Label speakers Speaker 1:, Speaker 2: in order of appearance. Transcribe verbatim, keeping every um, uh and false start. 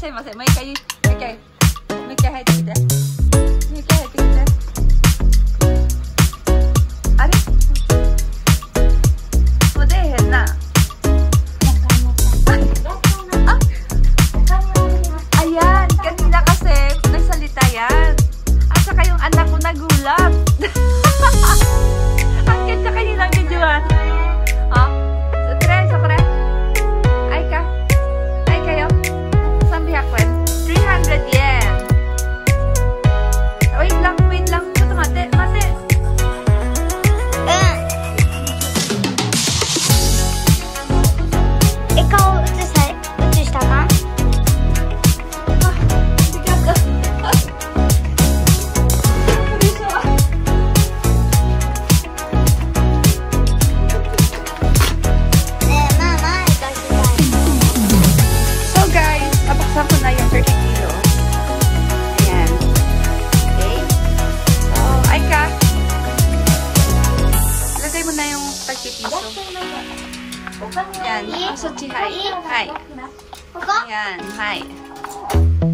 Speaker 1: しゃいませ。もう一回、もう一回、もう一回入ってきて。もう一回入ってきて。あれもう出えへんな。Ah, ayan, kanina kasi nagsalita yan. At saka yung anak ko nagulat. Ang ganda kanilang videoan. Oh, sokre, sokre. Ay ka. Ay kayo. Sambiakwen. three hundred yen. Wait lang, wait lang. Ito mate, mate.
Speaker 2: Ikaw, utsista ka?
Speaker 1: Napaksan ko na yung thirty kilo. Ayan. Okay. So, ay ka. Lagay mo na yung thirty piso. Ayan. Ang suchi, hai. Hai. Ayan, hai.